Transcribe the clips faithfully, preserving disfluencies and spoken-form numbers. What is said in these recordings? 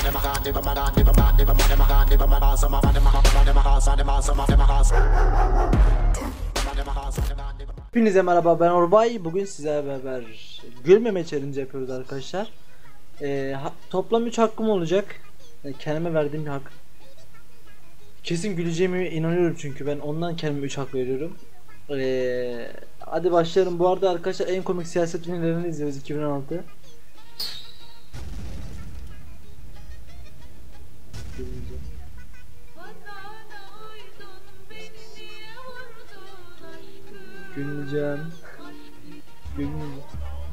Hepinize merhaba, ben Orbay. Bugün sizlerle beraber gülmeme challenge yapıyoruz arkadaşlar. Ee, ha, toplam üç hakkım olacak. Yani kendime verdiğim bir hak. Kesin güleceğime inanıyorum çünkü ben ondan kendime üç hak veriyorum. Ee, hadi başlayalım. Bu arada arkadaşlar en komik siyaset filmlerini izliyoruz iki bin on altı. Gülmeyeceğim. Gülmeyeceğim.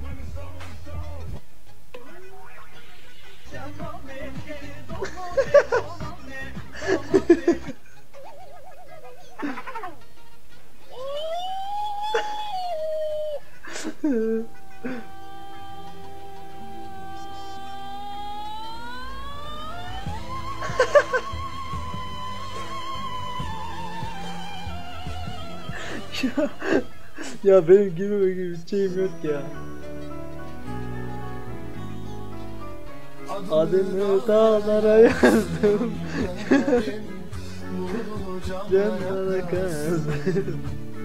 ya, ya benim gülmeme gibi bir şeyim yok ya. Adını dağlara yazdım. Canlara kazdım.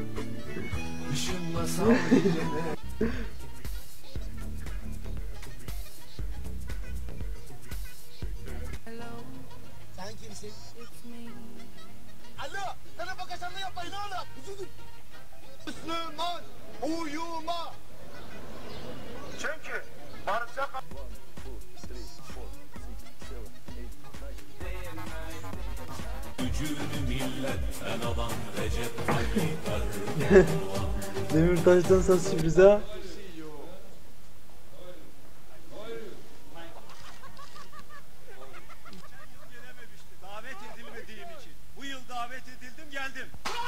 Sen kimsin? Alo, telefon kaçanlı yapmayın oğlum. Müslüman uyuma. Çünkü barışa... Demirtaş'tan saz sürpriz ha. Davet edilmediğim için. Bu yıl davet edildim, geldim.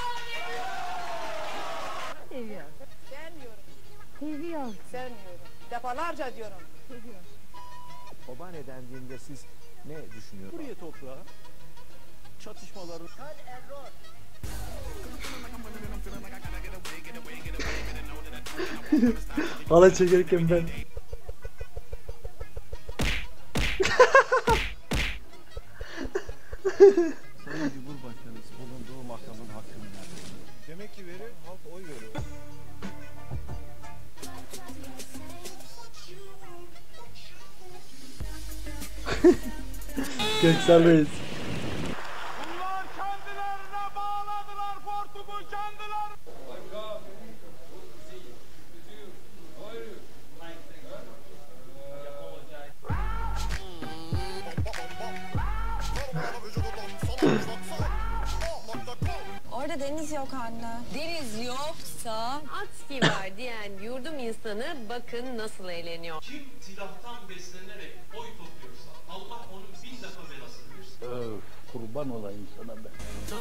Seviyorum. Sevmiyorum. Seviyorum. Sevmiyorum. Defalarca diyorum. Seviyorum. Oban edendiğinde siz ne düşünüyorsunuz? Buraya toprağa. Çatışmaların... Hala çekerken ben. Sayın Cumhurbaşkanısı bulunduğu makamın hakkını verdi. Demek ki veri halk oy veriyor. Göksel Reis. Bunlar kendilerine bağladılar hortumu kendiler. Orada deniz yok anne. Deniz yoksa Atski var diyen yurdum insanı bakın nasıl eğleniyor. Kim silahtan beslenerek oy topluyorsa Allah onun bin defa belasını versin. Öf, kurban olayım sana ben.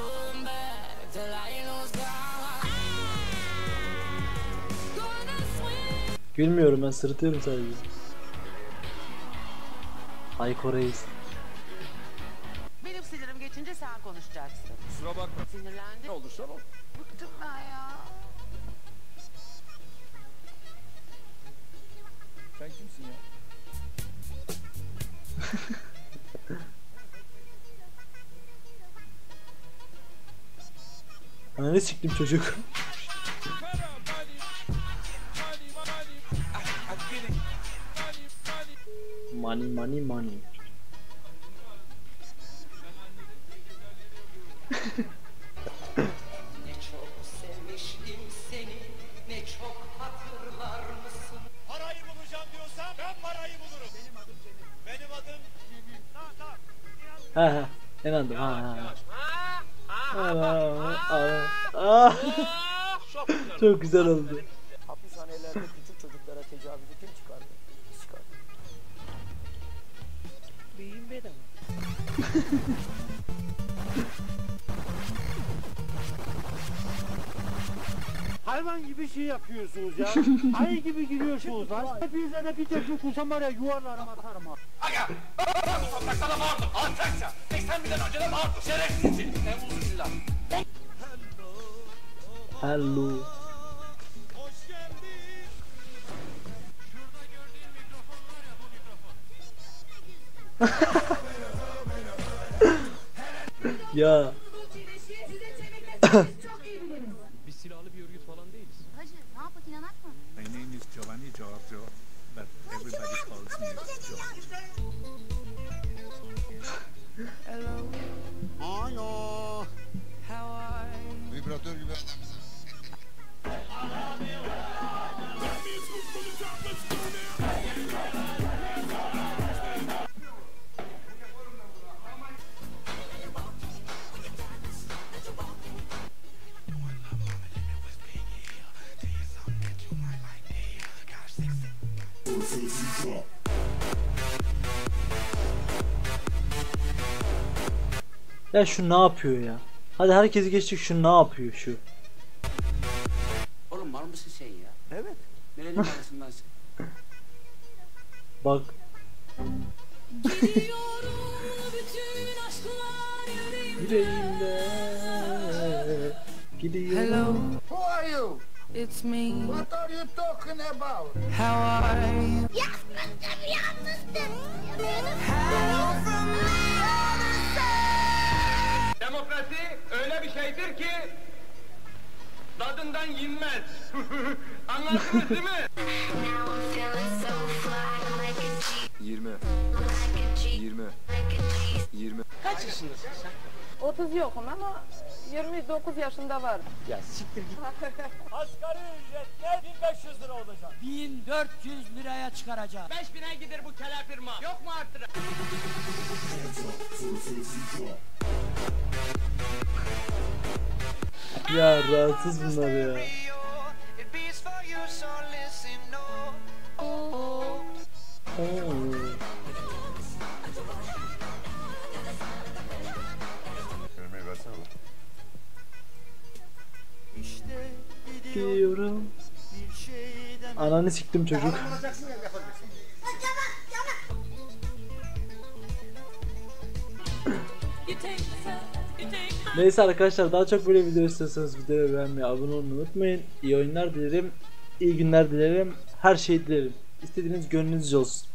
Gülmüyorum, ben sırıtıyorum sadece. Hayko Reis. Benim sinirim geçince sen konuşacaksın. Kusura bakma. Sinirlendi. Ne olursa ol. Bıktım ben ya. Sen kimsin ya? Ananı siktim çocuk. Money money money. Ne çok sevmiştim seni, ne çok hatırlar mısın? Parayı bulacağım diyorsan ben parayı bulurum. Benim adım Cemil. Benim adım Cemil. Tamam tamam. Ha ha. İnandım ha ha. Ha ha. Çok güzel oldu. Hapishanelerde küçük çocuklara tecavüzü kim çıkardı? Biz çıkardık. Büyüğün bedava. Hayvan gibi şey yapıyorsunuz ya. Ayı gibi gülüyorsunuz lan. Hepinize de bir tekme kursam var ya yuvarlarım atarım ha. Aga! Ben bu toprakta da bağırdım, alçakça. seksen binden önce de bağırdım, şerefsizsin. Euzubilllah. Hello. Hoş geldin. Şurada gördüğün mikrofon var ya, bu mikrofon. Ya Biz silahlı bir örgüt falan değiliz. Hacı ne yapak inanak mı? My name is Giovanni Giorgio, but everybody calls me Giorgio. Hello. Alo. How are you? Vibratör gibi adamsın. ya şu ne yapıyor ya? Hadi herkesi geçtik, şu ne yapıyor şu? Oğlum mal mısın sen ya? Evet. Nerenin malısın lan sen? Bak. Yüreğimde gidiyor. Hello, Who are you? it's me. What are you talking about? How are you? Demokrasi öyle bir şeydir ki tadından yenmez. Anladınız değil mi? yirmi. yirmi. yirmi. Kaç yaşındasın sen? otuz yokum ama yirmi dokuz yaşında var. Ya siktir git. Asgari ücretler bin beş yüz lira olacak. bin dört yüz liraya çıkaracak. Beş bine gider bu kelepirma. Yok mu artırı? Ya rahatsız bunlar ya. Oo. Ölmeyi versene lan. Gidiyorum. Ananı siktim çocuk. Alacaksın ya yapacaksın. Neyse arkadaşlar, daha çok böyle video istiyorsanız videoyu beğenmeyi, abone olmayı unutmayın. İyi oyunlar dilerim, iyi günler dilerim, her şey dilerim. İstediğiniz gönlünüzce olsun.